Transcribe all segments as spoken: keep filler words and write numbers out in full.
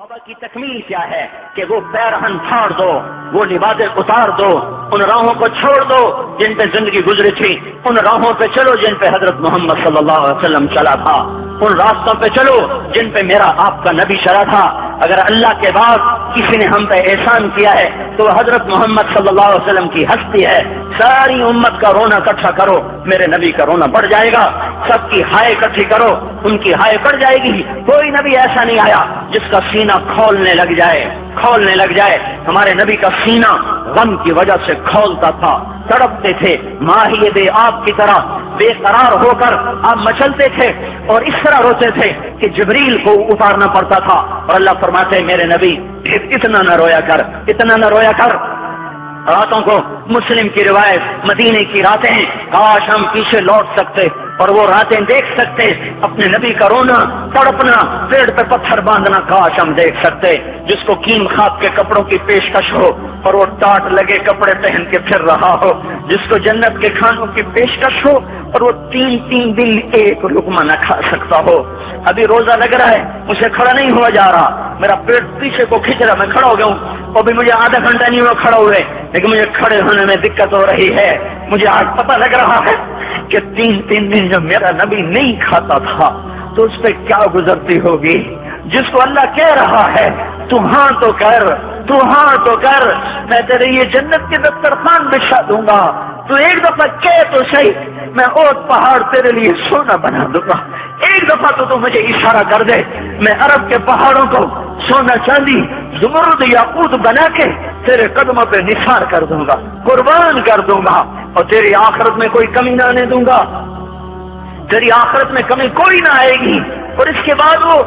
बाबा की तकमील क्या है कि वो पैरहन फाड़ दो, वो लिबादे उतार दो, उन राहों को छोड़ दो जिन पे जिंदगी गुजरी थी, उन राहों पे चलो जिन पे हजरत मोहम्मद सल्लल्लाहु अलैहि वसल्लम चला था, उन रास्तों पे चलो जिन पे मेरा आपका नबी चला था। अगर अल्लाह के बाद किसी ने हम पे एहसान किया है तो हजरत मोहम्मद सल्लल्लाहु अलैहि वसल्लम की हस्ती है। सारी उम्मत का रोना इकट्ठा करो, मेरे नबी का रोना बढ़ जाएगा। सबकी हाय इकट्ठी करो, उनकी हाय बढ़ जाएगी। कोई नबी ऐसा नहीं आया जिसका सीना खोलने लग जाए, खोलने लग जाए। हमारे नबी का सीना गम की वजह से खोलता था, तड़पते थे, माहिए बे आप की तरह बेकरार होकर आप मचलते थे और इस तरह रोते थे कि जिब्रील को उतारना पड़ता था। और अल्लाह फरमाते मेरे नबी इतना न रोया कर, इतना न रोया कर। रातों को मुस्लिम की रिवायत, मदीने की रातें, काश हम पीछे लौट सकते और वो रातें देख सकते, अपने नबी का रोना, तड़पना, पेड़ पे पत्थर बांधना काश हम देख सकते। जिसको कीम खाब के कपड़ों की पेशकश हो और वो टाट लगे कपड़े पहन के फिर रहा हो, जिसको जन्नत के खानों की पेशकश हो और वो तीन तीन दिन एक लुकमा न खा सकता हो। अभी रोजा लग रहा है, मुझे खड़ा नहीं हुआ जा रहा, मेरा पेट पीछे को खींच रहा, मैं खड़ा हो गया हूँ, अभी मुझे आधा घंटा नहीं हुआ खड़ा हुए, लेकिन मुझे खड़े होने में दिक्कत हो रही है। मुझे आज पता लग रहा है कि तीन तीन दिन जब मेरा नबी नहीं खाता था तो उस पर क्या गुजरती होगी। जिसको अल्लाह कह रहा है तू हाँ तो कर, तू हाँ तो कर, मैं तेरे ये जन्नत के दस्तरखान बिछा दूंगा, तू एक दफा कह तो सही, मैं और पहाड़ तेरे लिए सोना बना दूंगा। एक दफा तो तू मुझे इशारा कर दे, मैं अरब के पहाड़ों को सोना चांदी ज़ुमरुद याकूत बना के तेरे कदमों पे निसार कर दूंगा, कुर्बान कर दूंगा और तेरी आखिरत में कोई कमी ना आने दूंगा। तेरी आखिरत में कमी कोई ना आएगी। और इसके बाद वो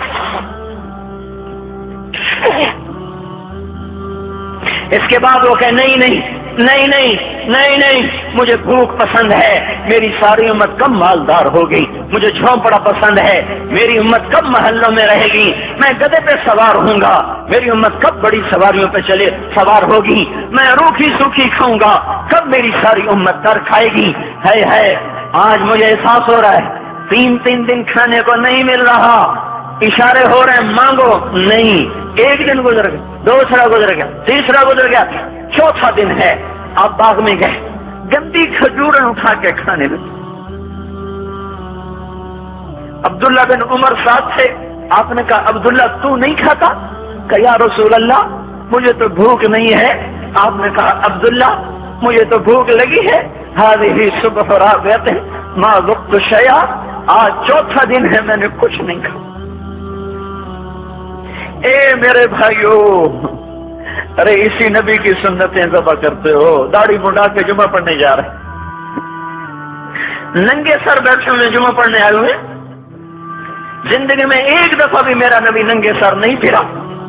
इसके बाद वो कहे नहीं नहीं नहीं नहीं नहीं नहीं मुझे भूख पसंद है, मेरी सारी उम्मत कब मालदार होगी, मुझे झोंपड़ा पसंद है, मेरी उम्मत कब महल्लों में रहेगी, मैं गधे पे सवार होऊंगा, मेरी उम्मत कब बड़ी सवारियों पे चले सवार होगी, मैं रूखी सूखी खाऊंगा, कब मेरी सारी उम्मत तर खाएगी। है है आज मुझे एहसास हो रहा है तीन तीन दिन खाने को नहीं मिल रहा, इशारे हो रहे हैं मांगो नहीं। एक दिन गुजर गया, दूसरा गुजर गया, तीसरा गुजर गया, चौथा दिन है, आप बाग में गए, गंदी खजूरें उठा के खाने लगे। अब्दुल्ला बिन उमर साथ थे, आपने कहा अब्दुल्ला तू नहीं खाता? कहा या रसूल अल्लाह मुझे तो भूख नहीं है। आपने कहा अब्दुल्ला मुझे तो भूख लगी है, हाज़िही सुबह राबियत मा वक्त शया, आज चौथा दिन है मैंने कुछ नहीं खाया। ए मेरे भाइयों, अरे इसी नबी की सुन्नतें ज़बा करते हो, दाढ़ी मुंडा के जुमा पढ़ने जा रहे, नंगे सर बैठे हुए जुमा पढ़ने आए हुए। जिंदगी में एक दफा भी मेरा नबी नंगे सर नहीं फिरा।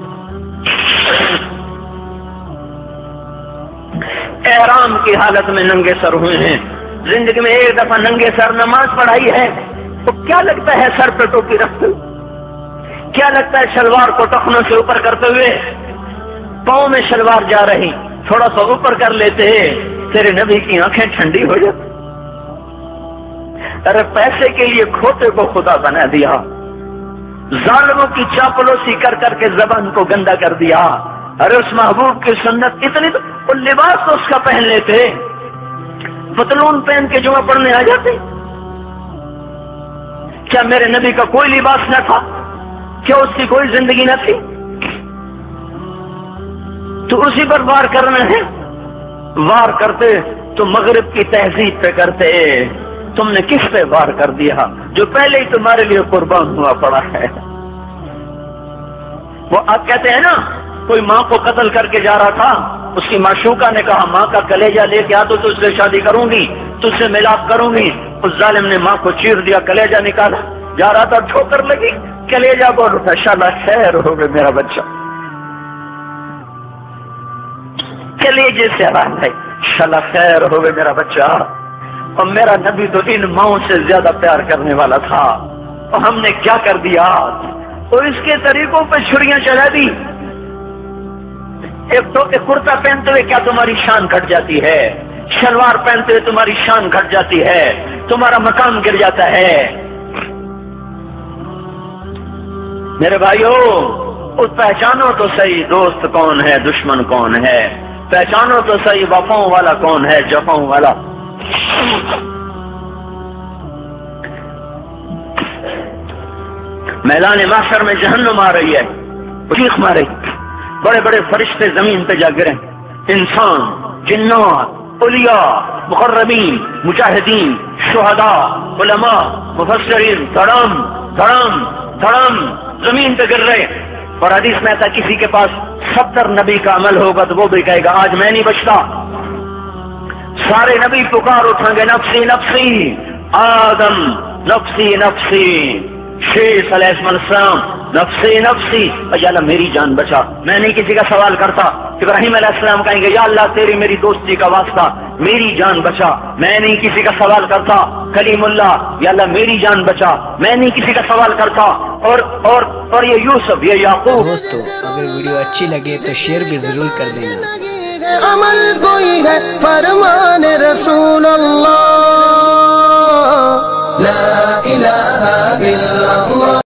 एहराम की हालत में नंगे सर हुए हैं। जिंदगी में एक दफा नंगे सर नमाज पढ़ाई है तो क्या लगता है सर पे टोपी रखते हुए, क्या लगता है शलवार को टखनों से ऊपर करते हुए, पाँव में शलवार जा रही, थोड़ा सा ऊपर कर लेते हैं, तेरे नबी की आंखें ठंडी हो जाती। अरे पैसे के लिए खोते को खुदा बना दिया, जालिमों की चापलूसी कर करके जबान को गंदा कर दिया। अरे उस महबूब की सुन्नत इतनी तो, वो लिबास तो उसका पहन लेते, पतलून पहन के जुमा पढ़ने आ जाते। क्या मेरे नबी का कोई लिबास न था? क्या उसकी कोई जिंदगी न थी? तो उसी पर वार करना है। वार करते तो मगरिब की तहजीब पे करते, तुमने किस पे वार कर दिया जो पहले ही तुम्हारे लिए कुर्बान हुआ पड़ा है। वो आप कहते हैं ना, कोई माँ को कत्ल करके जा रहा था, उसकी माशूका ने कहा माँ का कलेजा लेके आ तो तुझसे शादी करूंगी, तुझसे मिलाप करूंगी। उस जालिम ने माँ को चीर दिया, कलेजा निकाला, जा रहा था ठोकर लगी, कलेजा बोल उठा, शाला खैर हो गए मेरा बच्चा, कलेजे से आवाज है, शाला खैर हो गए मेरा बच्चा। और मेरा नबी तो इन माओं से ज्यादा प्यार करने वाला था, और हमने क्या कर दिया, और इसके तरीकों पे छुरियां चला दी। एक तो एक कुर्ता पहनते हुए क्या तुम्हारी शान घट जाती है, शलवार पहनते हुए तुम्हारी शान घट जाती है, तुम्हारा मकाम गिर जाता है। मेरे भाइयों, اس پہچانو تو صحیح دوست کون ہے دشمن کون ہے، پہچانو تو صحیح وفاؤں والا کون ہے جفاؤں والا۔ میدان محشر میں جہنم آ رہی ہے، چیخ مارے، بڑے بڑے فرشتے زمین پہ جا گرے، انسان، جنات، اولیاء، مقربین، مجاہدین، شہداء، علماء، مفسرین، دھڑم دھڑم دھڑم زمین پہ گر رہے۔ اور حدیث میں ایسا کسی کے پاس ستر نبی کا عمل ہوگا تو وہ بھی کہے گا آج میں نہیں بچتا۔ سارے نبی پکار اٹھیں گے نفسی نفسی، آدم نفسی نفسی، شیخ علیہ السلام نفسی نفسی، یا اللہ میری جان بچا، میں نہیں کسی کا سوال کرتا۔ ابراہیم علیہ السلام کہیں گے یا اللہ تیری میری دوستی کا واسطہ میری جان بچا، میں نہیں کسی کا سوال کرتا۔ کلیم اللہ، یا اللہ میری جان بچا، میں نہیں کسی کا سوال کرتا۔ اور اور اور یہ یوسف، یہ یعقوب۔ دوستو اگر ویڈیو اچھی لگے تو شیئر بھی ضرور کر دینا۔ عمل کوئی ہے فرمان رسول اللہ